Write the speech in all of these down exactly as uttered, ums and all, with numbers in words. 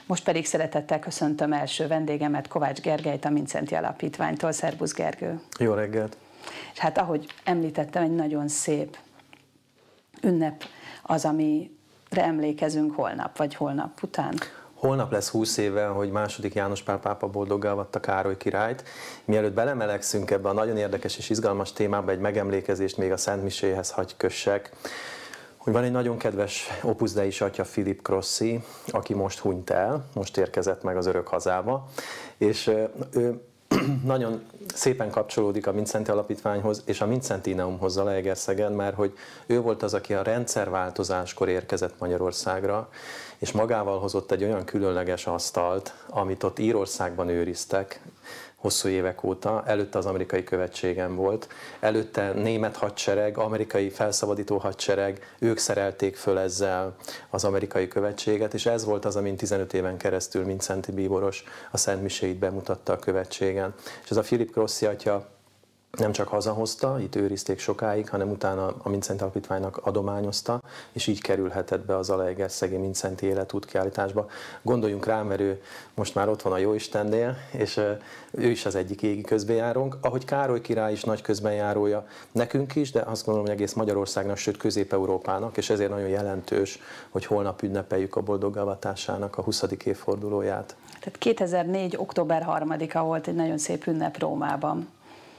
Most pedig szeretettel köszöntöm első vendégemet, Kovács Gergelyt, a Mindszenty Alapítványtól. Szerbusz, Gergő! Jó reggelt! És hát ahogy említettem, egy nagyon szép ünnep az, amire emlékezünk holnap, vagy holnap után. Holnap lesz húsz éve, hogy második János Pál pápa boldoggá avatta Károly királyt. Mielőtt belemelegszünk ebbe a nagyon érdekes és izgalmas témába, egy megemlékezést még a Szent Miséhez hagy kössek, hogy van egy nagyon kedves Opus Dei atya, Philip Crossi, aki most hunyt el, most érkezett meg az örök hazába, és ő nagyon szépen kapcsolódik a Mindszenty Alapítványhoz és a Mindszentíneumhoz Zalaegerszegen, mert hogy ő volt az, aki a rendszerváltozáskor érkezett Magyarországra, és magával hozott egy olyan különleges asztalt, amit ott Írországban őriztek hosszú évek óta, előtte az amerikai követségen volt, előtte német hadsereg, amerikai felszabadító hadsereg, ők szerelték föl ezzel az amerikai követséget, és ez volt az, amin tizenöt éven keresztül Mindszenty bíboros a Szent Miséit bemutatta a követségen. És ez a Philip Crossi atya nem csak hazahozta, itt őrizték sokáig, hanem utána a Mindszenty Alapítványnak adományozta, és így kerülhetett be a Zalaegerszegi Mindszenty életútkiállításba. Gondoljunk rá, mert ő most már ott van a Jóistennél, és ő is az egyik égi közbenjárónk. Ahogy Károly király is nagy közbenjárója nekünk is, de azt gondolom, hogy egész Magyarországnak, sőt Közép-Európának, és ezért nagyon jelentős, hogy holnap ünnepeljük a boldoggá avatásának a huszadik évfordulóját. Tehát kétezer-négy. október harmadika volt egy nagyon szép ünnep Rómában.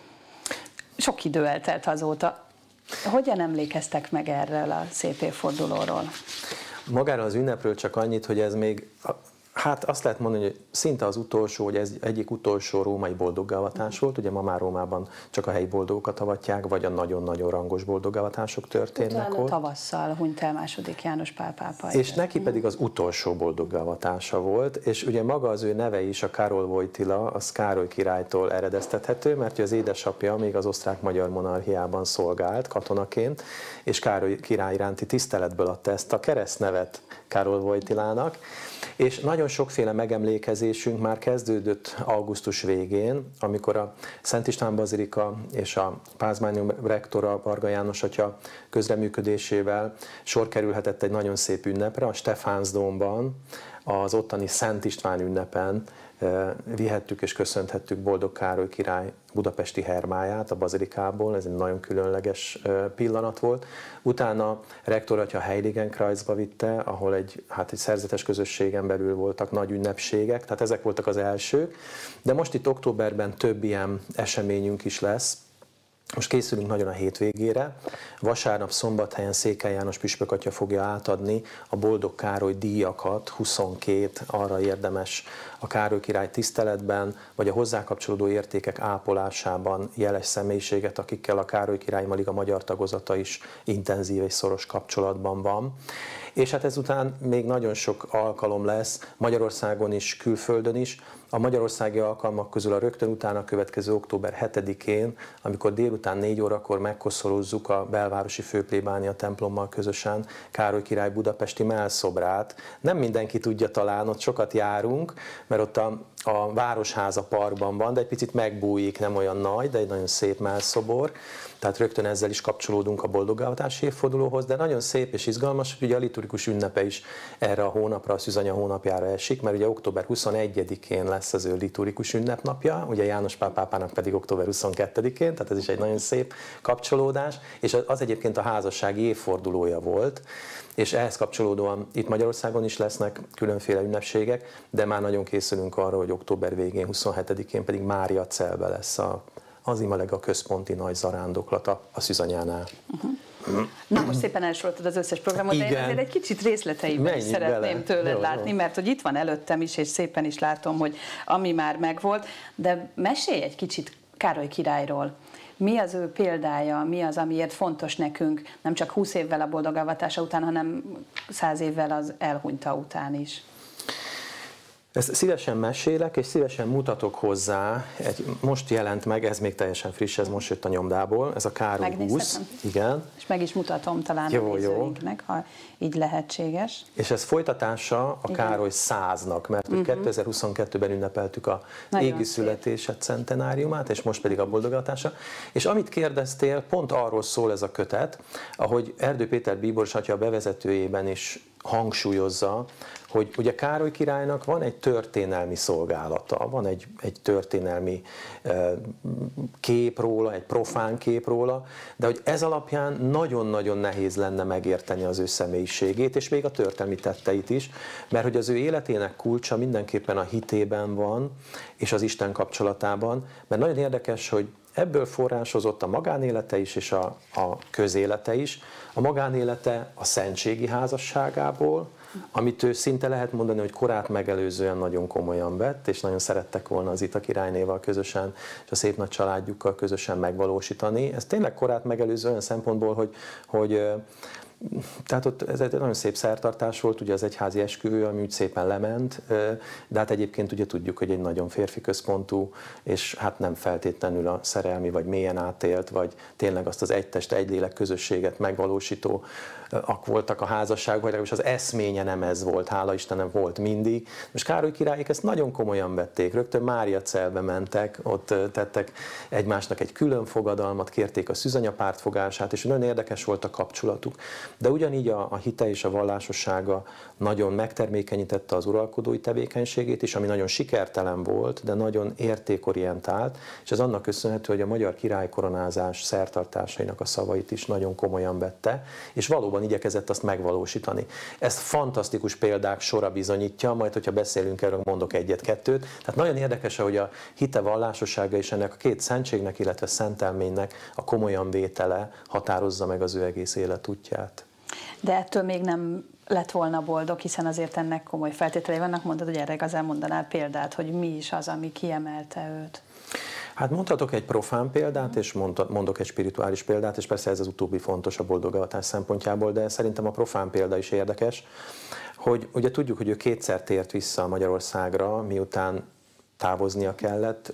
Sok idő eltelt azóta. Hogyan emlékeztek meg erről a szép évfordulóról? Magáról az ünnepről csak annyit, hogy ez még, hát azt lehet mondani, hogy szinte az utolsó, hogy ez egyik utolsó római boldoggá avatás volt. Ugye ma már Rómában csak a helyi boldogokat avatják, vagy a nagyon-nagyon rangos boldoggá avatások történnek Utána ott. Tavasszal hunyt el második János Pál pápa. És neki pedig az utolsó boldoggá avatása volt, és ugye maga az ő neve is, a Karol Wojtyla, az Károly királytól eredeztethető, mert az édesapja még az osztrák-magyar monarchiában szolgált katonaként, és Károly király iránti tiszteletből adta ezt a keresztnevet Karol Wojtylának, és nagyon sokféle megemlékezésünk már kezdődött augusztus végén, amikor a Szent István Bazilika és a Pázmánium rektora, Varga János atya közreműködésével sor kerülhetett egy nagyon szép ünnepre, a Stephansdomban, az ottani Szent István ünnepen vihettük és köszönthettük Boldog Károly király budapesti hermáját a bazilikából, ez egy nagyon különleges pillanat volt. Utána rektor atya Heiligenkreuzba vitte, ahol egy, hát egy szerzetes közösségen belül voltak nagy ünnepségek, tehát ezek voltak az elsők, de most itt októberben több ilyen eseményünk is lesz. Most készülünk nagyon a hétvégére. Vasárnap Szombathelyen Székely János püspök atya fogja átadni a Boldog Károly díjakat, huszonkét arra érdemes a Károly király tiszteletben, vagy a hozzá kapcsolódó értékek ápolásában jeles személyiséget, akikkel a Károly király a magyar tagozata is intenzív és szoros kapcsolatban van. És hát ezután még nagyon sok alkalom lesz Magyarországon is, külföldön is. A magyarországi alkalmak közül a rögtön utána következő október hetedikén, amikor délután négy órakor megkoszorúzzuk a belvárosi főplébánia templommal közösen Károly király budapesti mellszobrát. Nem mindenki tudja talán, ott sokat járunk, mert ott a, a Városháza parkban van, de egy picit megbújik, nem olyan nagy, de egy nagyon szép mellszobor. Tehát rögtön ezzel is kapcsolódunk a boldoggá avatási évfordulóhoz, de nagyon szép és izgalmas, hogy ugye a liturgikus ünnepe is erre a hónapra, a Szűzanya hónapjára esik, mert ugye október huszonegyedikén lesz az ő liturgikus ünnepnapja, ugye János Pál pápának pedig október huszonkettedikén, tehát ez is egy nagyon szép kapcsolódás, és az egyébként a házassági évfordulója volt, és ehhez kapcsolódóan itt Magyarországon is lesznek különféle ünnepségek, de már nagyon készülünk arra, hogy október végén, huszonhetedikén pedig Máriacelbe lesz a az Imalega központi nagy zarándoklata a Szűzanyánál. Uh-huh. Na most szépen elsoroltad az összes programot, Igen. de én azért egy kicsit részleteiben is szeretném bele. tőled jó, látni, jó. mert hogy itt van előttem is, és szépen is látom, hogy ami már megvolt, de mesélj egy kicsit Károly királyról. Mi az ő példája, mi az, amiért fontos nekünk, nem csak húsz évvel a boldoggá avatása után, hanem száz évvel az elhunyta után is? Ezt szívesen mesélek, és szívesen mutatok hozzá, egy, most jelent meg, ez még teljesen friss, ez most jött a nyomdából, ez a Károly húsz. Igen. És meg is mutatom talán jó, a nézőinknek, ha így lehetséges. És ez folytatása a Igen. Károly száznak, mert uh-huh. kétezer-huszonkettőben ünnepeltük a nagyon égi születése centenáriumát, és most pedig a boldoggá avatása. És amit kérdeztél, pont arról szól ez a kötet, ahogy Erdő Péter bíboros atya a bevezetőjében is hangsúlyozza, hogy ugye Károly királynak van egy történelmi szolgálata, van egy, egy történelmi kép róla, egy profán kép róla, de hogy ez alapján nagyon-nagyon nehéz lenne megérteni az ő személyiségét, és még a történelmi tetteit is, mert hogy az ő életének kulcsa mindenképpen a hitében van, és az Isten kapcsolatában, mert nagyon érdekes, hogy ebből forrásozott a magánélete is, és a, a közélete is. A magánélete a szentségi házasságából, amit ő szinte lehet mondani, hogy korát megelőzően nagyon komolyan vett, és nagyon szerettek volna az Ita királynéval közösen, és a szép nagy családjukkal közösen megvalósítani. Ez tényleg korát megelőző olyan szempontból, hogy, hogy tehát ott ez egy nagyon szép szertartás volt, ugye az egyházi esküvő, ami úgy szépen lement, de hát egyébként ugye tudjuk, hogy egy nagyon férfi központú, és hát nem feltétlenül a szerelmi, vagy mélyen átélt, vagy tényleg azt az egy test, egy lélek közösséget megvalósító ak voltak a házasság, vagy legalábbis az eszménye nem ez volt, hála Istennek volt mindig. Most Károly királyék ezt nagyon komolyan vették, rögtön Máriacelbe mentek, ott tettek egymásnak egy külön fogadalmat, kérték a szűzanyapártfogását, és nagyon érdekes volt a kapcsolatuk. De ugyanígy a, a hite és a vallásossága nagyon megtermékenyítette az uralkodói tevékenységét is, ami nagyon sikertelen volt, de nagyon értékorientált, és ez annak köszönhető, hogy a magyar királykoronázás szertartásainak a szavait is nagyon komolyan vette, és valóban igyekezett azt megvalósítani. Ezt fantasztikus példák sora bizonyítja, majd hogyha beszélünk erről, mondok egyet-kettőt. Tehát nagyon érdekes, hogy a hite vallásossága és ennek a két szentségnek, illetve szentelménynek a komolyan vétele határozza meg az ő egész életútját. De ettől még nem lett volna boldog, hiszen azért ennek komoly feltételei vannak. Mondod, hogy erre igazán mondanál példát, hogy mi is az, ami kiemelte őt. Hát mondhatok egy profán példát, és mondok egy spirituális példát, és persze ez az utóbbi fontos a boldogavatás szempontjából, de szerintem a profán példa is érdekes, hogy ugye tudjuk, hogy ő kétszer tért vissza Magyarországra, miután távoznia kellett,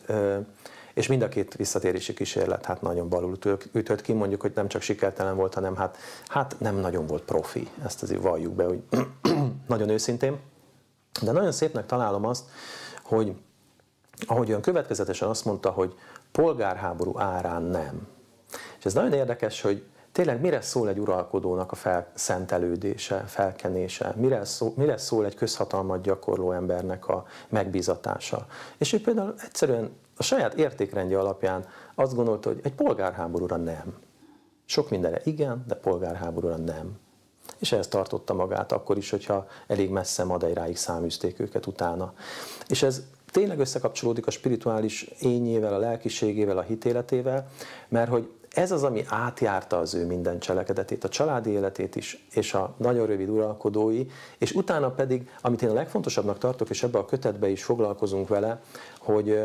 és mind a két visszatérési kísérlet hát nagyon balul ütött ki, mondjuk, hogy nem csak sikertelen volt, hanem hát, hát nem nagyon volt profi, ezt azért valljuk be, hogy nagyon őszintén. De nagyon szépnek találom azt, hogy ahogy olyan következetesen azt mondta, hogy polgárháború árán nem. És ez nagyon érdekes, hogy tényleg mire szól egy uralkodónak a felszentelődése, felkenése, mire szól, mire szól egy közhatalmat gyakorló embernek a megbízatása. És ő például egyszerűen a saját értékrendje alapján azt gondolta, hogy egy polgárháborúra nem. Sok mindenre igen, de polgárháborúra nem. És ehhez tartotta magát akkor is, hogyha elég messze Madeiráig száműzték őket utána. És ez tényleg összekapcsolódik a spirituális ényével, a lelkiségével, a hitéletével, mert hogy ez az, ami átjárta az ő minden cselekedetét, a családi életét is, és a nagyon rövid uralkodói, és utána pedig, amit én a legfontosabbnak tartok, és ebbe a kötetbe is foglalkozunk vele, hogy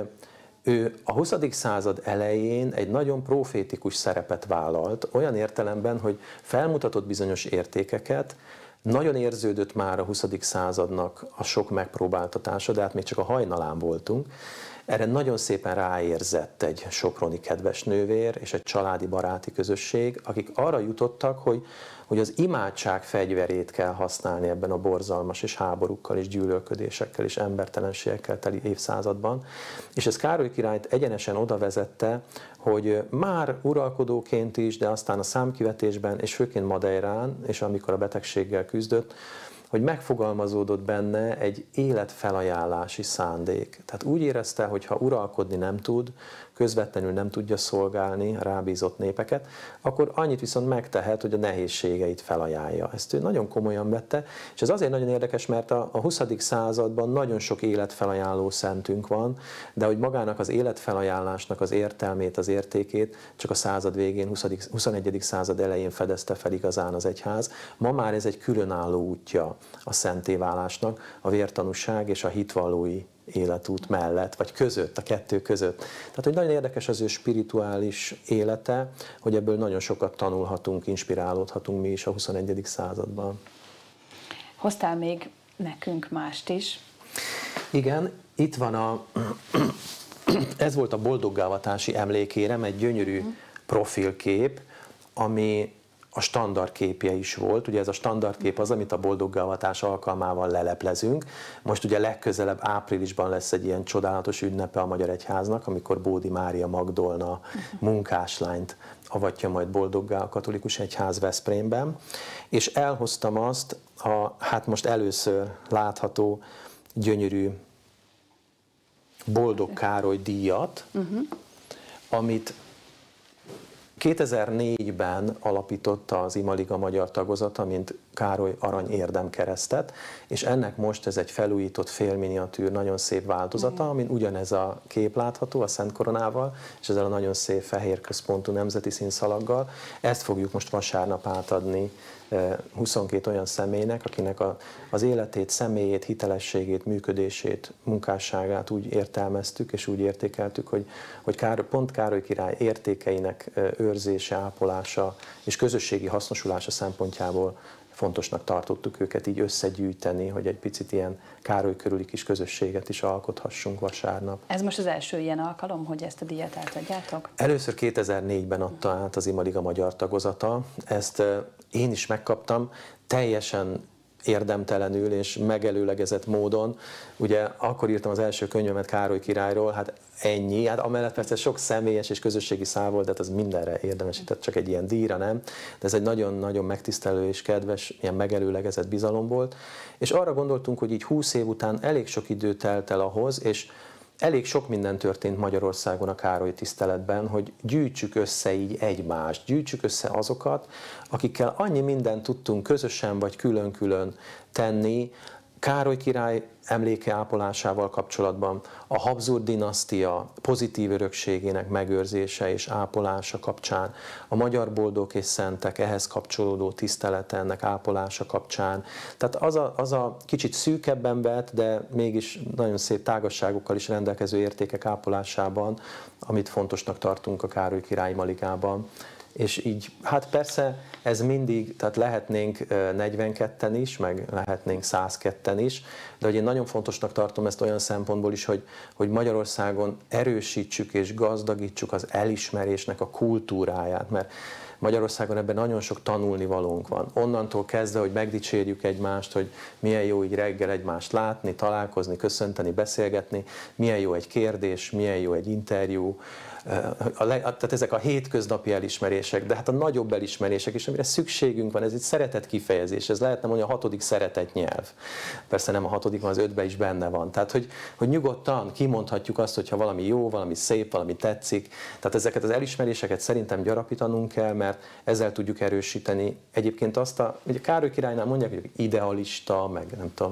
ő a huszadik század elején egy nagyon profétikus szerepet vállalt, olyan értelemben, hogy felmutatott bizonyos értékeket, nagyon érződött már a huszadik századnak a sok megpróbáltatása, de hát még csak a hajnalán voltunk. Erre nagyon szépen ráérzett egy soproni kedves nővér és egy családi baráti közösség, akik arra jutottak, hogy, hogy az imádság fegyverét kell használni ebben a borzalmas és háborúkkal és gyűlölködésekkel és embertelenségekkel teli évszázadban. És ez Károly királyt egyenesen oda vezette, hogy már uralkodóként is, de aztán a számkivetésben, és főként Madeirán, és amikor a betegséggel küzdött, hogy megfogalmazódott benne egy életfelajánlási szándék. Tehát úgy érezte, hogy ha uralkodni nem tud, közvetlenül nem tudja szolgálni a rábízott népeket, akkor annyit viszont megtehet, hogy a nehézségeit felajánlja. Ezt ő nagyon komolyan vette, és ez azért nagyon érdekes, mert a huszadik században nagyon sok életfelajánló szentünk van, de hogy magának az életfelajánlásnak az értelmét, az értékét csak a század végén, huszonegyedik század elején fedezte fel igazán az egyház. Ma már ez egy különálló útja a szentéválásnak, a vértanúság és a hitvallói életút mellett, vagy között, a kettő között. Tehát, hogy nagyon érdekes az ő spirituális élete, hogy ebből nagyon sokat tanulhatunk, inspirálódhatunk mi is a huszonegyedik században. Hoztál még nekünk mást is. Igen, itt van a... ez volt a boldoggávatási emlékérem, egy gyönyörű profilkép, ami a standardképje is volt. Ugye ez a standardkép az, amit a boldoggavatás alkalmával leleplezünk. Most ugye legközelebb áprilisban lesz egy ilyen csodálatos ünnepe a Magyar Egyháznak, amikor Bódi Mária Magdolna munkáslányt avatja majd boldoggá a katolikus egyház Veszprémben. És elhoztam azt a, hát most először látható gyönyörű Boldog Károly díjat, uh-huh. amit kétezer-négyben alapította az Imaliga magyar tagozata, mint Károly Arany Érdemkeresztet, és ennek most ez egy felújított félminiatűr, nagyon szép változata, amin ugyanez a kép látható a Szent Koronával, és ezzel a nagyon szép fehér központú nemzeti színszalaggal. Ezt fogjuk most vasárnap átadni huszonkét olyan személynek, akinek a, az életét, személyét, hitelességét, működését, munkásságát úgy értelmeztük és úgy értékeltük, hogy, hogy Károly, pont Károly király értékeinek őrzése, ápolása és közösségi hasznosulása szempontjából fontosnak tartottuk őket így összegyűjteni, hogy egy picit ilyen Károly körüli kis közösséget is alkothassunk vasárnap. Ez most az első ilyen alkalom, hogy ezt a díjat átadjátok? Először kétezer-négyben adta át az Imaliga magyar tagozata. Ezt én is megkaptam, teljesen érdemtelenül és megelőlegezett módon. Ugye akkor írtam az első könyvemet Károly királyról, hát ennyi. Hát amellett persze sok személyes és közösségi szál volt, de hát az mindenre érdemes, tehát csak egy ilyen díjra nem. De ez egy nagyon-nagyon megtisztelő és kedves, ilyen megelőlegezett bizalom volt. És arra gondoltunk, hogy így húsz év után elég sok idő telt el ahhoz, és elég sok minden történt Magyarországon a Károly tiszteletben, hogy gyűjtsük össze így egymást, gyűjtsük össze azokat, akikkel annyi mindent tudtunk közösen vagy külön-külön tenni, Károly király emléke ápolásával kapcsolatban, a Habsburg dinasztia pozitív örökségének megőrzése és ápolása kapcsán, a magyar boldog és szentek ehhez kapcsolódó tisztelete, ennek ápolása kapcsán. Tehát az a, az a kicsit szűkebben vett, de mégis nagyon szép tágasságokkal is rendelkező értékek ápolásában, amit fontosnak tartunk a Károly király Maligában. És így, hát persze ez mindig, tehát lehetnénk negyvenketten is, meg lehetnénk százketten is, de hogy én nagyon fontosnak tartom ezt olyan szempontból is, hogy, hogy Magyarországon erősítsük és gazdagítsuk az elismerésnek a kultúráját, mert Magyarországon ebben nagyon sok tanulnivalónk van. Onnantól kezdve, hogy megdicsérjük egymást, hogy milyen jó így reggel egymást látni, találkozni, köszönteni, beszélgetni, milyen jó egy kérdés, milyen jó egy interjú, A leg, tehát ezek a hétköznapi elismerések, de hát a nagyobb elismerések is, amire szükségünk van, ez egy szeretet kifejezés, ez lehetne mondani a hatodik szeretet nyelv. Persze nem a hatodik, az ötben is benne van. Tehát, hogy, hogy nyugodtan kimondhatjuk azt, hogyha valami jó, valami szép, valami tetszik. Tehát ezeket az elismeréseket szerintem gyarapítanunk kell, mert ezzel tudjuk erősíteni. Egyébként azt a, ugye Károly királynál mondják, hogy idealista, meg nem tudom,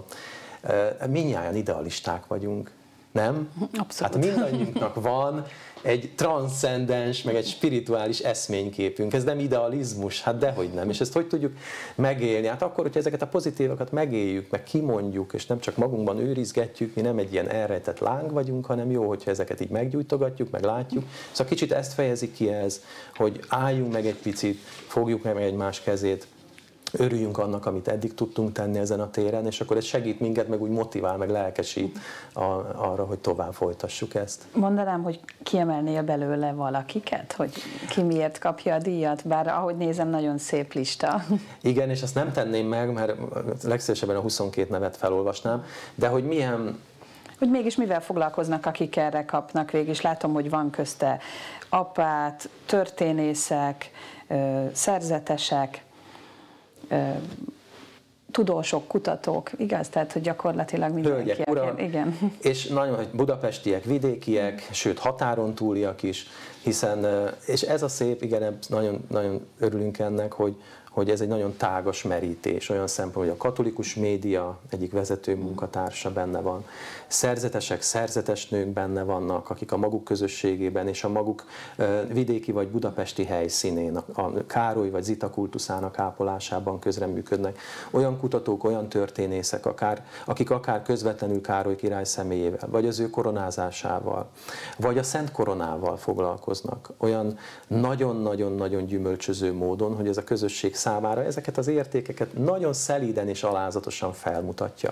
mindnyájan idealisták vagyunk. Nem? Abszolút. Hát mindannyiunknak van egy transzcendens, meg egy spirituális eszményképünk. Ez nem idealizmus? Hát dehogy nem. És ezt hogy tudjuk megélni? Hát akkor, hogyha ezeket a pozitívakat megéljük, meg kimondjuk, és nem csak magunkban őrizgetjük, mi nem egy ilyen elrejtett láng vagyunk, hanem jó, hogyha ezeket így meggyújtogatjuk, meg látjuk. Szóval kicsit ezt fejezi ki ez, hogy álljunk meg egy picit, fogjuk meg egymás kezét, örüljünk annak, amit eddig tudtunk tenni ezen a téren, és akkor ez segít minket, meg úgy motivál, meg lelkesít a, arra, hogy tovább folytassuk ezt. Mondanám, hogy kiemelnél belőle valakiket, hogy ki miért kapja a díjat, bár ahogy nézem, nagyon szép lista. Igen, és azt nem tenném meg, mert legszívesebben a huszonkét nevet felolvasnám, de hogy milyen... Hogy mégis mivel foglalkoznak, akik erre kapnak, végig is látom, hogy van közte apát, történészek, szerzetesek, tudósok, kutatók, igaz? Tehát, hogy gyakorlatilag mindenki. Hölgyek, uram, igen. És nagyon budapestiek, vidékiek, sőt határon túliak is, hiszen, és ez a szép, igen, nagyon, nagyon örülünk ennek, hogy, hogy ez egy nagyon tágas merítés, olyan szempont, hogy a katolikus média egyik vezető munkatársa benne van, szerzetesek, szerzetes nők benne vannak, akik a maguk közösségében és a maguk vidéki vagy budapesti helyszínén, a Károly vagy Zita kultuszának ápolásában közreműködnek. Olyan kutatók, olyan történészek, akár, akik akár közvetlenül Károly király személyével, vagy az ő koronázásával, vagy a Szent Koronával foglalkoznak. Olyan nagyon-nagyon-nagyon gyümölcsöző módon, hogy ez a közösség számára ezeket az értékeket nagyon szelíden és alázatosan felmutatja.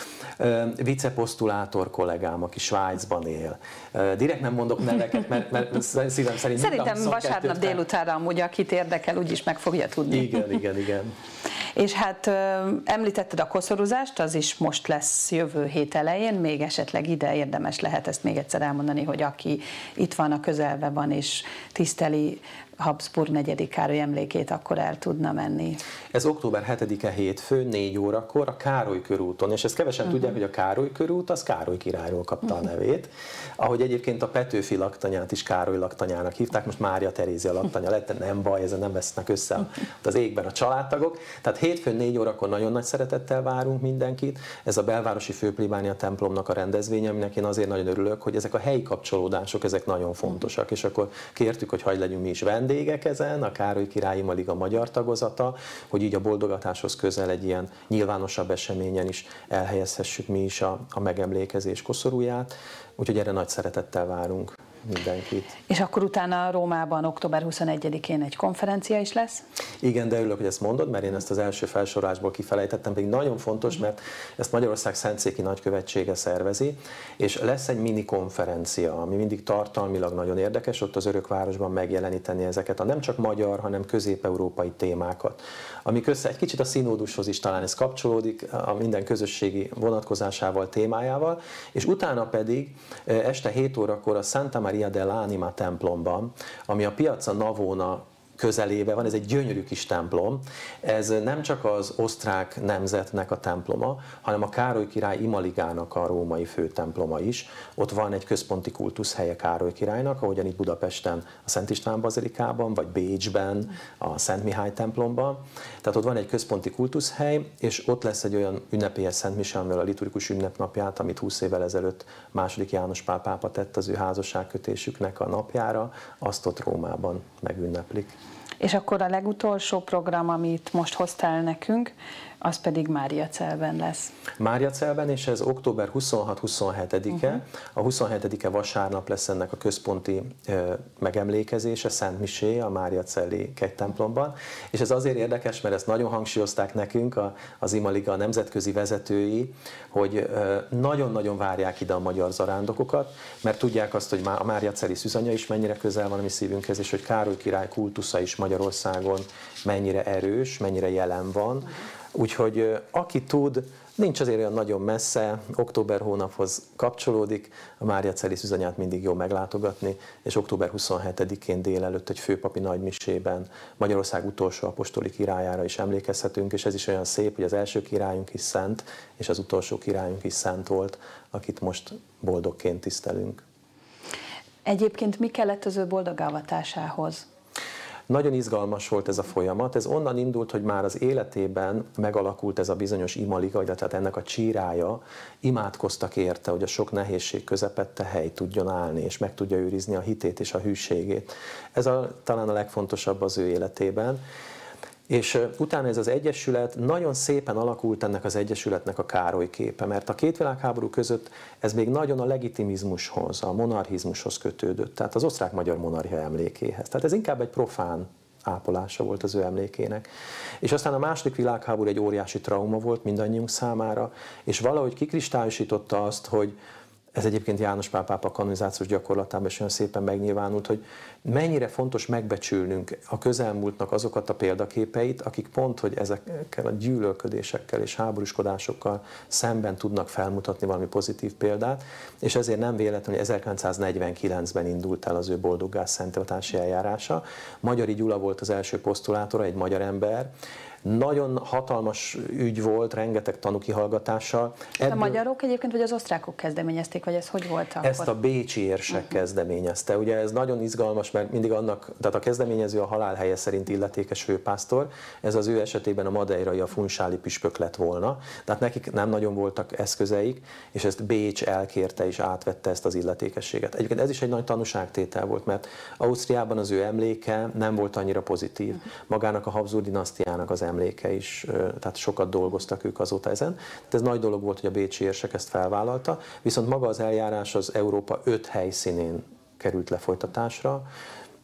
Viceposztulátor kollégám, aki Svájcban él. Direkt nem mondok neveket, mert, mert szívem szerint... Szerintem vasárnap délutánra amúgy, akit érdekel, úgyis meg fogja tudni. Igen, igen, igen. És hát említetted a koszorúzást, az is most lesz jövő hét elején, még esetleg ide érdemes lehet ezt még egyszer elmondani, hogy aki itt van, a közelben van és tiszteli Habsburg negyedik Károly emlékét, akkor el tudna menni. Ez október hetedike hétfő, négy órakor a Károly körúton, és ezt kevesen uh-huh. tudják, hogy a Károly körút az Károly királyról kapta uh-huh. a nevét, ahogy egyébként a Petőfi laktanyát is Károly laktanyának hívták, most Mária Terézia laktanya lett, nem baj, ezen nem vesznek össze az égben a családtagok. Tehát hétfőn négy órakor nagyon nagy szeretettel várunk mindenkit. Ez a belvárosi főplébánia templomnak a rendezvénye, aminek én azért nagyon örülök, hogy ezek a helyi kapcsolódások, ezek nagyon fontosak, és akkor kértük, hogy hagy legyünk mi is vendégek ezen, a Károly Királyi Imaliga magyar tagozata, hogy így a boldogatáshoz közel egy ilyen nyilvánosabb eseményen is elhelyezhessük mi is a, a megemlékezés koszorúját, úgyhogy erre nagy szeretettel várunk mindenkit. És akkor utána Rómában október huszonegyedikén egy konferencia is lesz? Igen, de örülök, hogy ezt mondod, mert én ezt az első felsorolásból kifelejtettem, pedig nagyon fontos, mert ezt Magyarország Szentszéki Nagykövetsége szervezi, és lesz egy mini konferencia, ami mindig tartalmilag nagyon érdekes, ott az Örökvárosban megjeleníteni ezeket a nem csak magyar, hanem közép-európai témákat, amik össze egy kicsit a színódushoz is talán ez kapcsolódik, a minden közösségi vonatkozásával, témájával, és utána pedig este hét órakor a Santa Maria dell'Anima templomban, ami a Piazza Navona közelébe van, ez egy gyönyörű kis templom. Ez nem csak az osztrák nemzetnek a temploma, hanem a Károly király Imaligának a római főtemploma is. Ott van egy központi kultuszhelye Károly királynak, ahogyan itt Budapesten a Szent István bazilikában, vagy Bécsben a Szent Mihály templomban. Tehát ott van egy központi kultuszhely, és ott lesz egy olyan ünnepélyes Szent Mise, amivel a liturgikus ünnepnapját, amit húsz évvel ezelőtt második János Pál pápa tett az ő házasságkötésüknek a napjára, azt ott Rómában megünneplik. És akkor a legutolsó program, amit most hoztál nekünk, az pedig Máriacelben lesz. Máriacelben, és ez október huszonhat-huszonhetedike. Uh-huh. A huszonhetedike vasárnap lesz ennek a központi ö, megemlékezése, Szent Misé a Máriacelli kegytemplomban. És ez azért érdekes, mert ezt nagyon hangsúlyozták nekünk a, az Imaliga nemzetközi vezetői, hogy nagyon-nagyon várják ide a magyar zarándokokat, mert tudják azt, hogy a Máriacelli szűzanya is mennyire közel van a mi szívünkhez, és hogy Károly király kultusza is Magyarországon mennyire erős, mennyire jelen van. Uh-huh. Úgyhogy aki tud, nincs azért olyan nagyon messze, október hónaphoz kapcsolódik, a Máriacelli szűzanyát mindig jó meglátogatni, és október huszonhetedikén délelőtt egy főpapi nagymisében Magyarország utolsó apostoli királyára is emlékezhetünk, és ez is olyan szép, hogy az első királyunk is szent, és az utolsó királyunk is szent volt, akit most boldogként tisztelünk. Egyébként mi kellett az ő boldogávatásához? Nagyon izgalmas volt ez a folyamat, ez onnan indult, hogy már az életében megalakult ez a bizonyos imaliga, tehát ennek a csírája, imádkoztak érte, hogy a sok nehézség közepette hely tudjon állni, és meg tudja őrizni a hitét és a hűségét. Ez a, talán a legfontosabb az ő életében. És utána ez az egyesület, nagyon szépen alakult ennek az egyesületnek a Károly képe, mert a két világháború között ez még nagyon a legitimizmushoz, a monarchizmushoz kötődött, tehát az osztrák-magyar monarchia emlékéhez. Tehát ez inkább egy profán ápolása volt az ő emlékének. És aztán a második világháború egy óriási trauma volt mindannyiunk számára, és valahogy kikristályosította azt, hogy ez egyébként János Pál pápa kanonizációs gyakorlatában is olyan szépen megnyilvánult, hogy mennyire fontos megbecsülnünk a közelmúltnak azokat a példaképeit, akik pont, hogy ezekkel a gyűlölködésekkel és háborúskodásokkal szemben tudnak felmutatni valami pozitív példát, és ezért nem véletlenül, hogy ezerkilencszáznegyvenkilencben indult el az ő boldoggá szenthivatási eljárása. Magyari Gyula volt az első posztulátora, egy magyar ember. Nagyon hatalmas ügy volt, rengeteg tanúkihallgatással. Ebből... A magyarok egyébként, vagy az osztrákok kezdeményezték, vagy ez hogy volt akkor? Ezt a bécsi érsek uh-huh. kezdeményezte. Ugye ez nagyon izgalmas, mert mindig annak, tehát a kezdeményező a halálhelye szerint illetékes főpásztor, ez az ő esetében a madeirai, a funsáli püspök lett volna. Tehát nekik nem nagyon voltak eszközeik, és ezt Bécs elkérte és átvette ezt az illetékességet. Egyébként ez is egy nagy tanúságtétel volt, mert Ausztriában az ő emléke nem volt annyira pozitív. Magának a Habsburg dinasztiának az emléke is, tehát sokat dolgoztak ők azóta ezen. Tehát ez nagy dolog volt, hogy a bécsi érsek ezt felvállalta, viszont maga az eljárás az Európa öt helyszínén került lefolytatásra.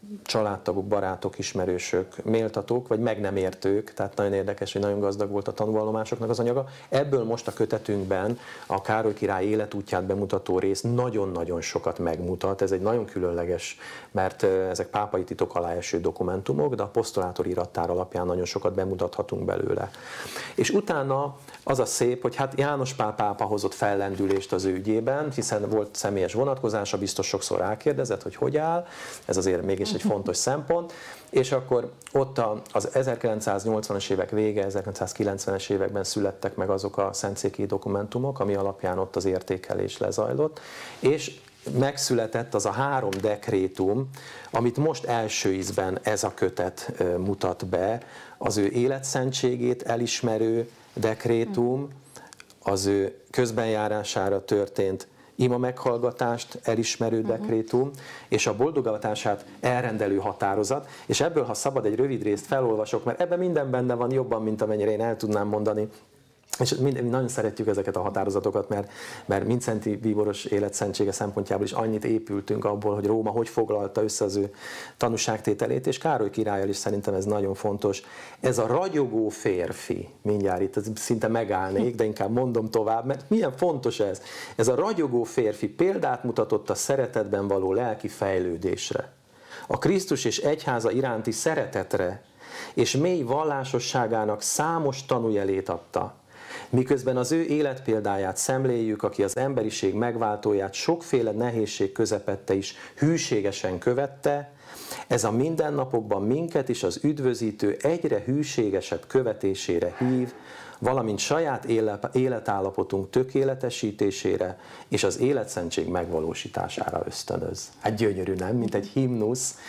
családtagok, barátok, ismerősök, méltatók, vagy meg nem értők, tehát nagyon érdekes, hogy nagyon gazdag volt a tanúvallomásoknak az anyaga. Ebből most a kötetünkben a Károly király életútját bemutató rész nagyon-nagyon sokat megmutat. Ez egy nagyon különleges, mert ezek pápai titok alá eső dokumentumok, de a posztolátor irattár alapján nagyon sokat bemutathatunk belőle. És utána az a szép, hogy hát János Pál pápa hozott fellendülést az ő ügyében, hiszen volt személyes vonatkozása, biztos sokszor rákérdezett, hogy hogy áll, ez azért mégis egy fontos szempont, és akkor ott az ezerkilencszáznyolcvanas évek vége, ezerkilencszázkilencvenes években születtek meg azok a szentszéki dokumentumok, ami alapján ott az értékelés lezajlott, és megszületett az a három dekrétum, amit most első ízben ez a kötet mutat be, az ő életszentségét elismerő dekrétum, az ő közbenjárására történt ima meghallgatást elismerő uh-huh. dekrétum, és a boldogavatását elrendelő határozat, és ebből, ha szabad, egy rövid részt felolvasok, mert ebben minden benne van jobban, mint amennyire én el tudnám mondani, és mi nagyon szeretjük ezeket a határozatokat, mert, mert Mindszenty bíboros életszentsége szempontjából is annyit épültünk abból, hogy Róma hogy foglalta össze az ő tanúságtételét, és Károly királlyal is szerintem ez nagyon fontos. Ez a ragyogó férfi, mindjárt itt szinte megállnék, de inkább mondom tovább, mert milyen fontos ez. Ez a ragyogó férfi példát mutatott a szeretetben való lelki fejlődésre, a Krisztus és egyháza iránti szeretetre, és mély vallásosságának számos tanújelét adta. Miközben az ő életpéldáját szemléljük, aki az emberiség megváltóját sokféle nehézség közepette is hűségesen követte, ez a mindennapokban minket is az üdvözítő egyre hűségesebb követésére hív, valamint saját életállapotunk tökéletesítésére és az életszentség megvalósítására ösztönöz. Hát gyönyörű, nem? Mint egy himnusz.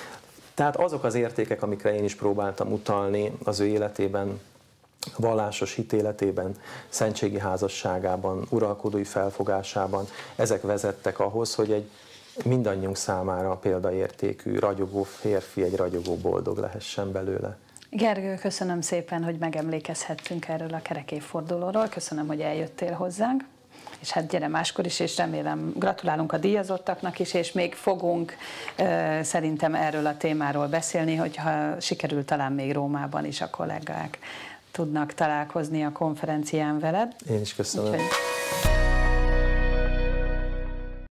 Tehát azok az értékek, amikre én is próbáltam utalni az ő életében, vallásos hitéletében, szentségi házasságában, uralkodói felfogásában, ezek vezettek ahhoz, hogy egy mindannyiunk számára példaértékű, ragyogó férfi, egy ragyogó boldog lehessen belőle. Gergő, köszönöm szépen, hogy megemlékezhettünk erről a kerek évfordulóról. Köszönöm, hogy eljöttél hozzánk. És hát gyere máskor is, és remélem gratulálunk a díjazottaknak is, és még fogunk uh, szerintem erről a témáról beszélni, hogyha sikerül talán még Rómában is a kollégák tudnak találkozni a konferencián veled. Én is köszönöm. Úgyhogy